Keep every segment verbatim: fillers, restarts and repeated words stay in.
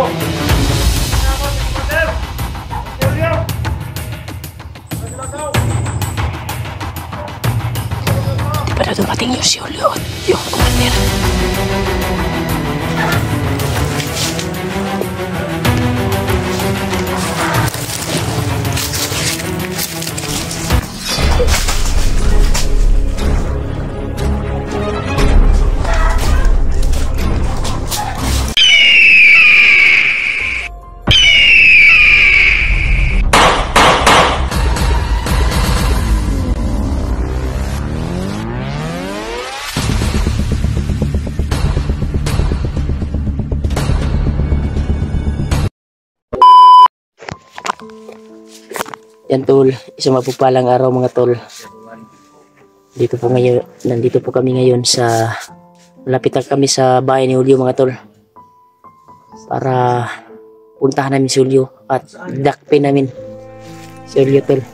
Pada dumating yung si Julio at yung kumandir. Yan tol, isang mapagpalang araw mga tol. Dito po ngayon, nandito po kami ngayon sa malapit lang kami sa bahay ni Julio mga tol. Para puntahan namin si Julio at dakpin namin si Julio tol.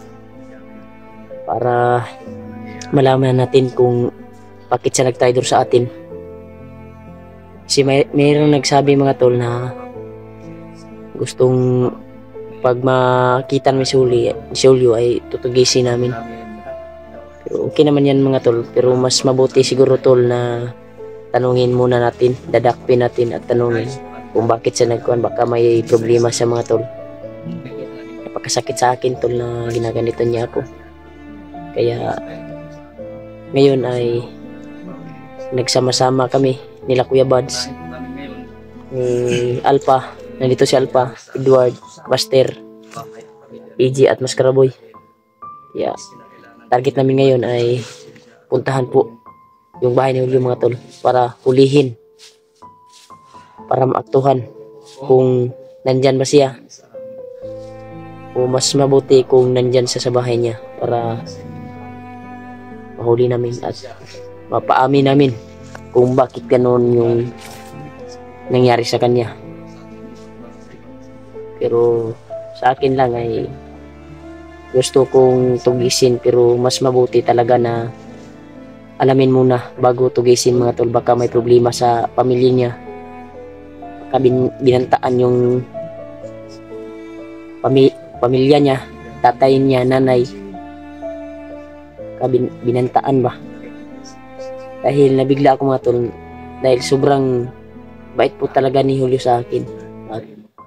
Para malaman natin kung bakit siya nag-traitor sa atin. Kasi may mayroong nagsabi mga tol na gustong pag makita namin si Julio, si Julio ay tutugisin namin. Pero okay naman yan mga tol. Pero mas mabuti siguro tol na tanungin muna natin, dadakpin natin at tanungin kung bakit siya nagkuhan. Baka may problema sa mga tol. Napakasakit sa akin tol na ginaganito niya ako. Kaya ngayon ay nagsama-sama kami nila Kuya Buds, ni Alpha, nandito si Alpha, Edward, Buster, E G at Mascaraboy. Yeah. Target namin ngayon ay puntahan po yung bahay ni Julio mga tol para hulihin, para maaktuhan kung nandyan ba siya o mas mabuti kung nandyan siya sa bahay niya para mahuli namin at mapaamin namin kung bakit ganoon yung nangyari sa kanya. Pero sa akin lang ay gusto kong tugisin, pero mas mabuti talaga na alamin muna bago tugisin mga tol. Baka may problema sa pamilya niya, baka bin, binantaan yung pami, pamilya niya, tatay niya, nanay, baka bin, binantaan ba. Dahil nabigla ako mga tol, dahil sobrang bait po talaga ni Julio sa akin at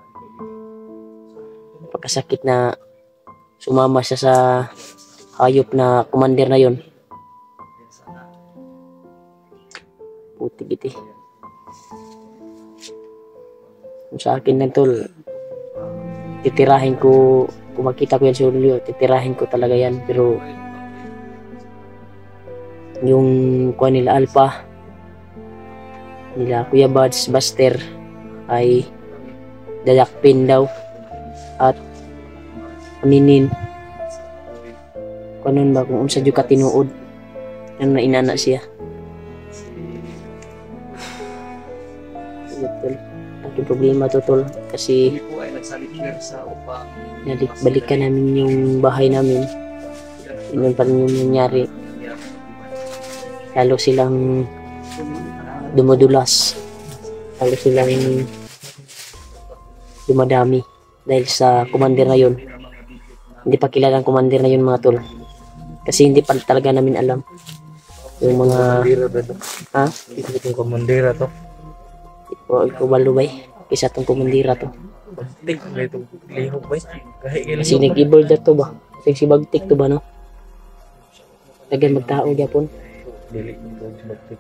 pagkasakit na sumama siya sa hayop na commander na yon. Puti giti. Sa akin lang tol, titirahin ko, kung makita ko yan si Julio, titirahin ko talaga yan. Pero yung kuha nila Alpha, nila Kuya Buds, Buster ay dadakpin daw at aminin kanon ba kung unsa jud ka tinuod yan na inana siya. Tol, aking problema to tol kasi balikan namin yung bahay namin, yun pa rin yung nangyari. Lalo silang dumudulas, lalo silang dumadami dahil sa commander na yun. Hindi pa kilala ang commander na yun mga tol, kasi hindi pa talaga namin alam yung mga ha? Itong commander to o ikaw balubay isa tong commander to kasi nag-ibol na to ba, kasi bagtik to ba no, tagan magtao gyapon. Dili ko magtik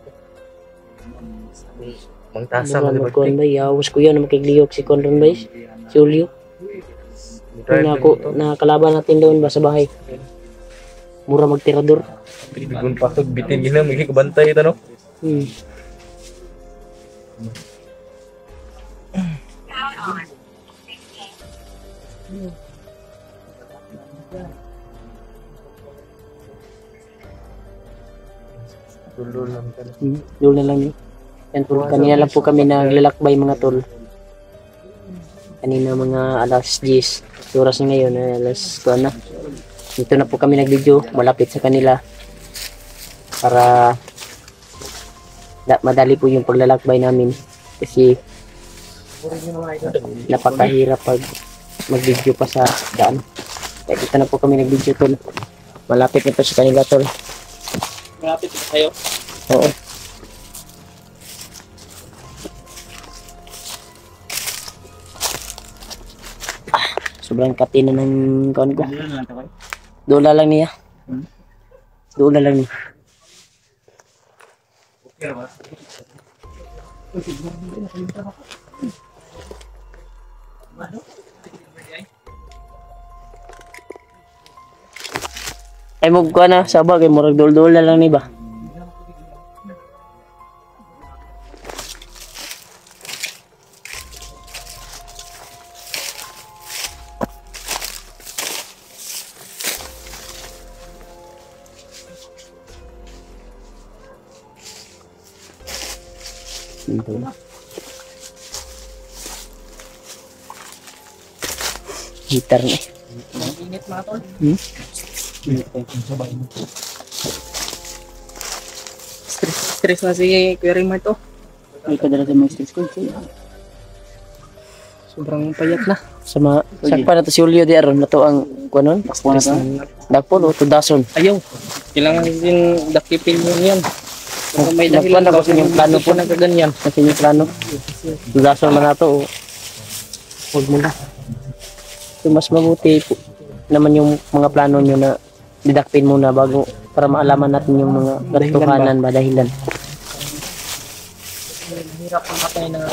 mang tasa mo magkuan ba yawas ko yan makigliyok si Conron ba si Julio na ako nakalaban natin doon ba sa bahay, mura magtirador bigun pasok bitin gina magi kabantay ito no. hmm. Dulo lang kami. Hmm, dulo lang yun. Yan po, kanina lang po kami naglalakbay mga tol. Kanina mga alas diyes. Oras na ngayon, eh, alas two na. Dito na po kami nag-video, malapit sa kanila. Para da, madali po yung paglalakbay namin. Kasi Napakahirap pag mag-video pa sa daan. Kaya dito na po kami nag-video tol. Malapit nito sa kanila tol. Malapit na kayo? Oo. Ah, sobrang katina ng kawan ko. Dula lang niya. Dula lang niya. Ay mo ko na sa bagay murag dul-dul na lang ni ba. Gitar ni. Init mga tol. Hmm? Stress, stress na si Kuya Raymar to. Ay kadala sa mga stress ko. Sobrang payat na. Sama sakpa na to si Julio di aron na to ang kunon. Stress na. Dagpon o to dason. Ayaw. Kailangan din dakipin mo yan. Kung may dahilan Nagplano ba kasi yung plano po na kaganyan. Kasi yung plano. Dason man na to. Huwag mo na. So, mas mabuti po naman yung mga plano nyo na didakpin muna bago para maalaman natin yung mga katotohanan ba dahilan. Hirap ang matay na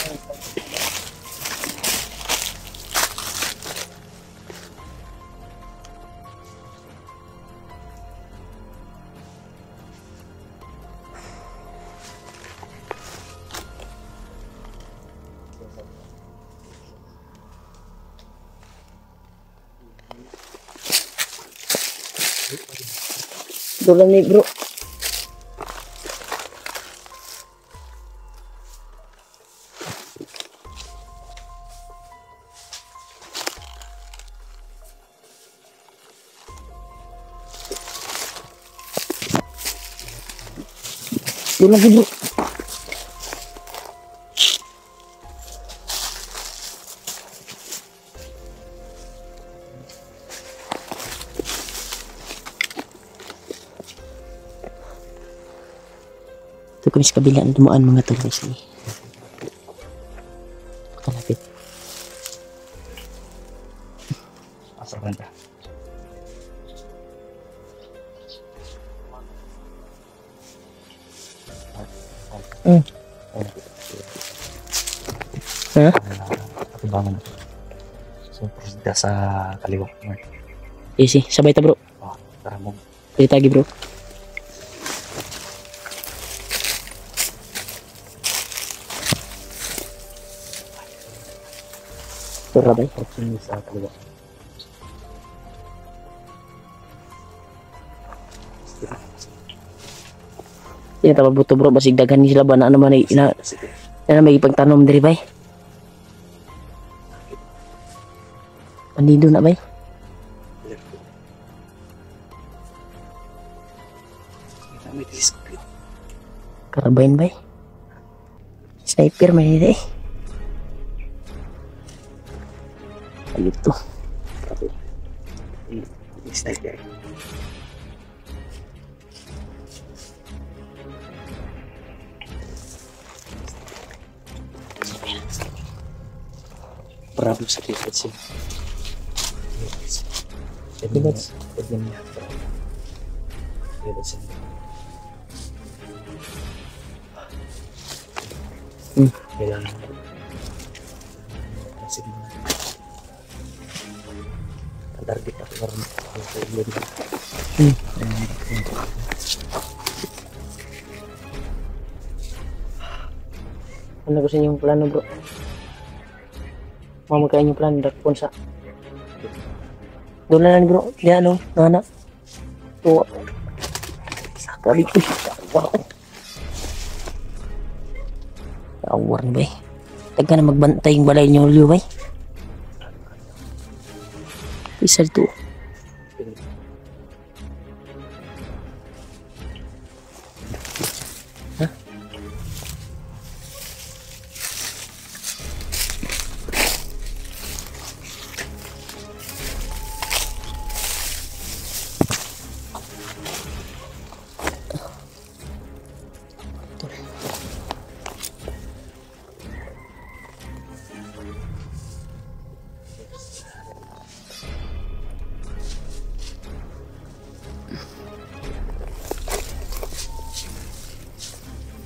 Doon lang ni bro. Doon lang bro. Ito kami sa kabila na dumaan mga tol guys ni. Kalapit. asal banda. Hmm. Ha? Katibangan na. So, prosida sa kaliwa. Easy, sabay ta bro. Oh, tara mo. Pwede tagi bro. Tura ba? Sini sa kaliwa. Yan ta mabuto bro basig daghan ni sila ba na naman ay ina na may ipagtanom diri bay. Andido na bay. Karabain bay. Sniper man ini eh. Ayun to. Sniper. Bravo sa ticket siya. Tickets. Pwede niya. Pwede siya. Hmm. Kailangan. Sige. Target ako karon. Hmm. Ano ko sa inyong plano bro? Mau magkain yung plano dakpon sa doon na lang bro. Di ano, anak. Tuwa. Sakari ko. Tawar na ba eh. Tagka na magbantay yung balay niyo ulo ba eh. Isa dito. Ha?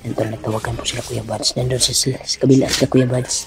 Ito, natawagan po sila Kuya Buds. Nandun sa, sa, sa kabila sa Kuya Buds.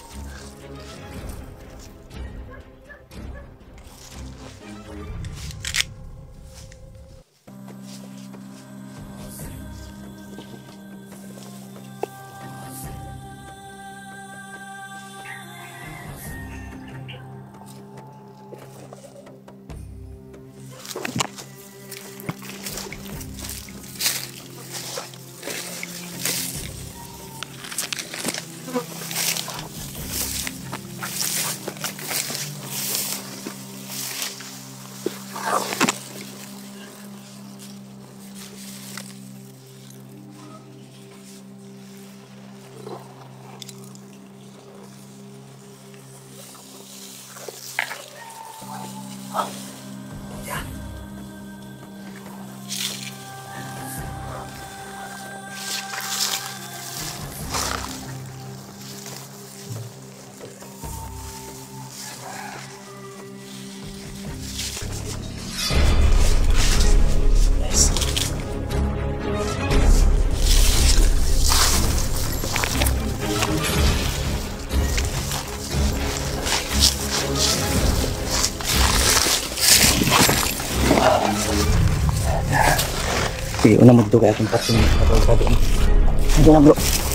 Sige, una magdugay akong pating matawag doon. Ito na bro.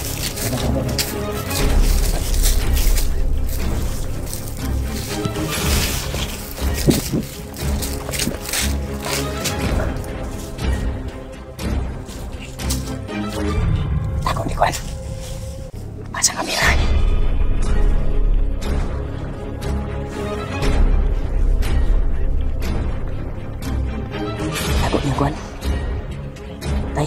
Takot ni Kwan. Pasang kamera. Takot ni Kwan. Tay.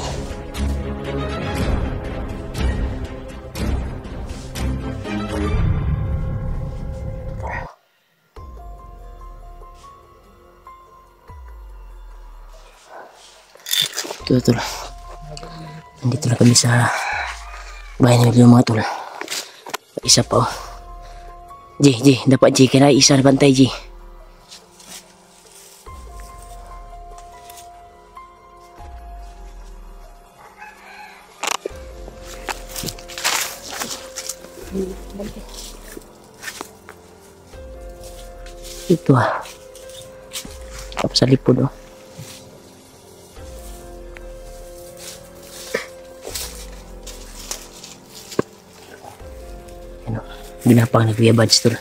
Ito, tol. Nandito na kami sa bahay ng mga tol. Isa pa oh. Ji, Ji, dapat Ji, kaya isa na bantay Ji. Itu ah. Apa sa lipod oh. Ano, ginapang na Kuya Buds tol.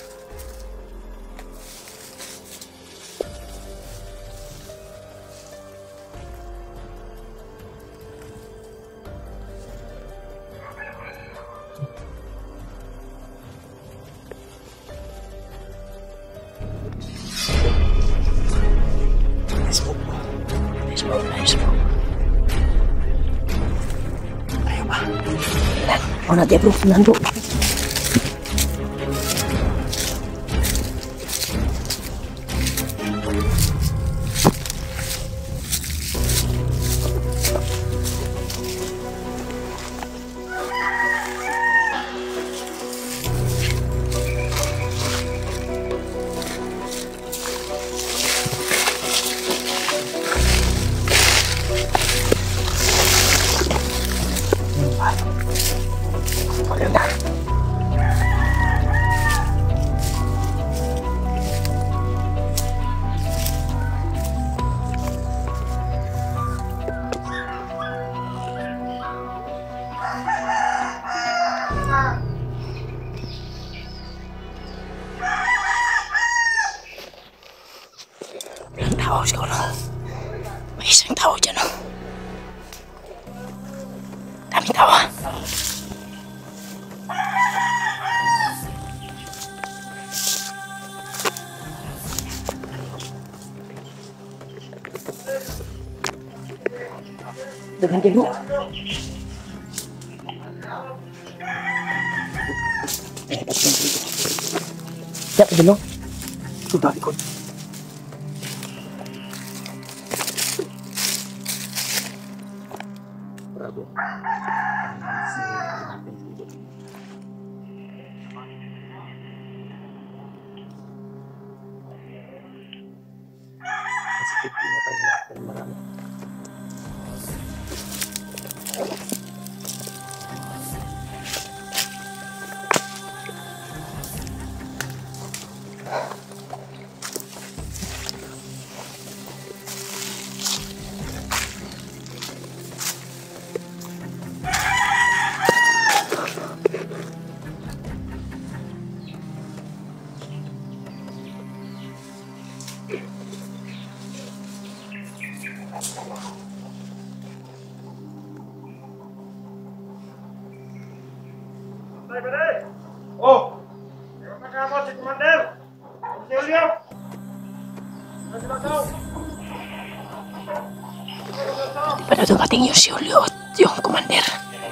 Oh, nanti bro, nanti bro. Tao siguro. May isang tao dyan oh. Daming tao ah. Dagan kayo bro. Siap dulu. Sudah ikut. Oh, terima kasih si Komandan. Julio. Masih tahu. Pada dumating yung si Julio at yung commander.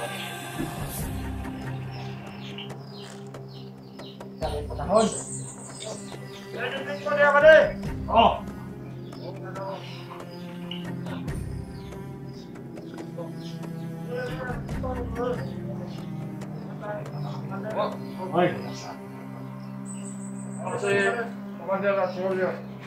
Tahun. Jadi ko dia pade. Oh. Oi. Si Komandan si Julio.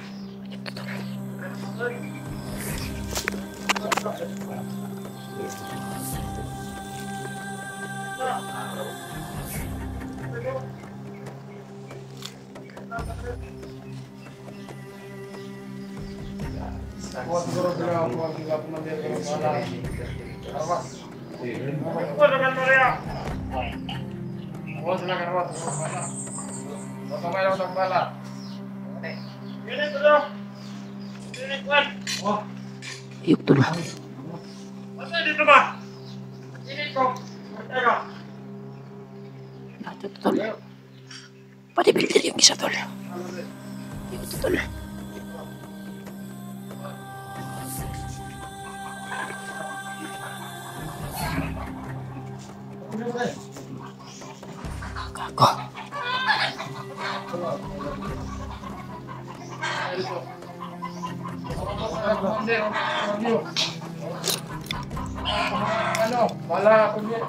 Buat guru beliau, buat beliau Komandan kalau salah. Awas. Buat dengan Maria. Buat silakan buat. Potong aja potong bala. Ini tuh. Ini kuat. Oh. Yuk tuh lah. Masa di rumah. Ini kok. Jaga. Nah, itu tol. Pada builder yung isa tol. Yuk tuh tol. Kako. Ano, bala ako niya.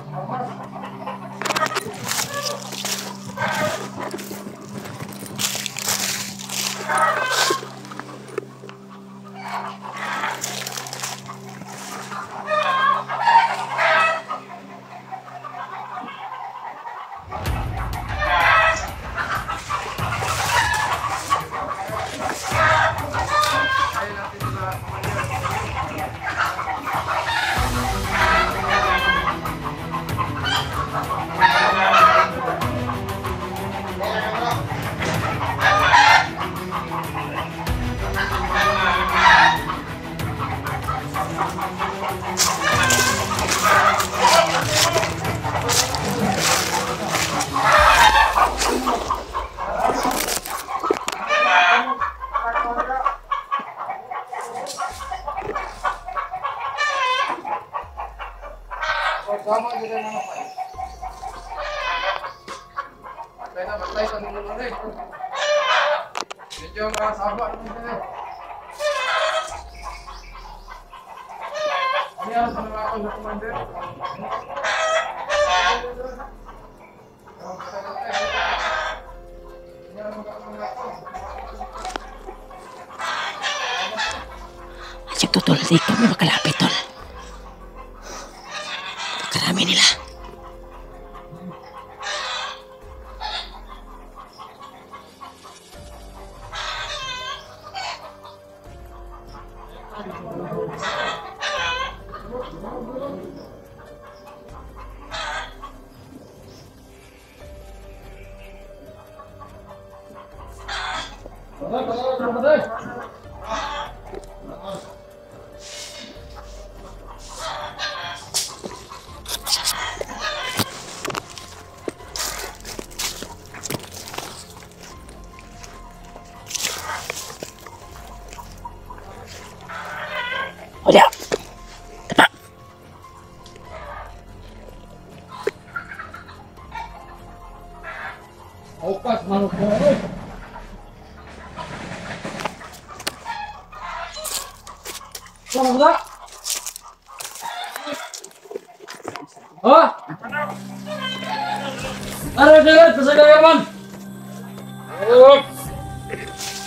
Sama kita nama apa? Batay na batay sa dulo rin. Medyo makasaba naman. Ano yan sa mga ako sa Komandan? Ajak tuh tol, di kami makalapit tol. Karami nila. Udah. Tepat. Opas manuk boleh. Mana enggak? Oh. Ada jalan pesagayaman. Oh.